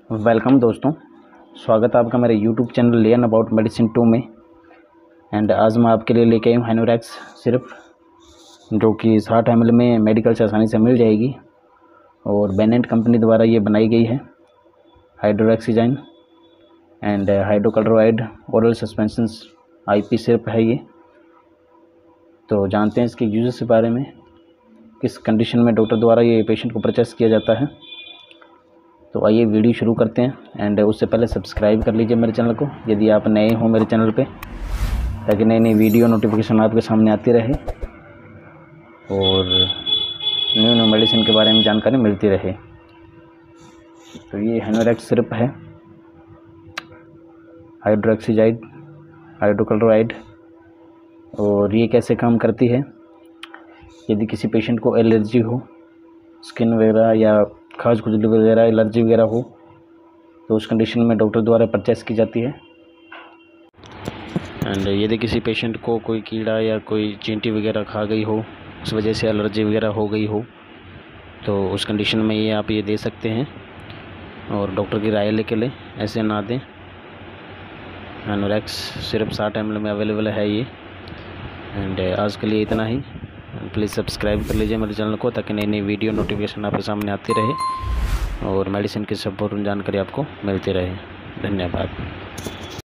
Welcome दोस्तों, स्वागत है आपका मेरे YouTube channel learn about medicine 2 में। एंड आज मैं आपके लिए लेके आई हूँ हाइनोरैक्स सिरप, जो कि 60 ml में मेडिकल से आसानी से मिल जाएगी और बेनेंट कंपनी द्वारा ये बनाई गई है। Hydroxyzine and hydrochloride oral suspension IP syrup है ये। तो जानते हैं इसके यूजेस के बारे में, किस कंडीशन में डॉक्टर द्वारा ये पेशेंट को परचेस किया जाता है। तो आइए वीडियो शुरू करते हैं। एंड उससे पहले सब्सक्राइब कर लीजिए मेरे चैनल को यदि आप नए हो मेरे चैनल पे, ताकि नई नई वीडियो नोटिफिकेशन आपके सामने आती रहे और न्यू न्यू मेडिसिन के बारे में जानकारी मिलती रहे। तो ये हाइनोरैक्स सिरप है, हाइड्रोक्सीजाइड हाइड्रोक्लोराइड। और ये कैसे काम करती है, यदि किसी पेशेंट को एलर्जी हो, स्किन वगैरह या खाज खुजली वगैरह एलर्जी वगैरह हो, तो उस कंडीशन में डॉक्टर द्वारा परचेस की जाती है। एंड यदि किसी पेशेंट को कोई कीड़ा या कोई चींटी वगैरह खा गई हो, उस वजह से एलर्जी वगैरह हो गई हो, तो उस कंडीशन में ये आप ये दे सकते हैं और डॉक्टर की राय लेके लें, ऐसे ना दें। हाइनोरैक्स सिर्फ 60 ml में अवेलेबल है ये। एंड आज के लिए इतना ही। प्लीज़ सब्सक्राइब कर लीजिए मेरे चैनल को, ताकि नई नई वीडियो नोटिफिकेशन आपके सामने आती रहे और मेडिसिन की संपूर्ण जानकारी आपको मिलती रहे। धन्यवाद।